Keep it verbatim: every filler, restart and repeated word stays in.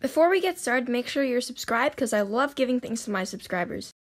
Before we get started, make sure you're subscribed because I love giving things to my subscribers.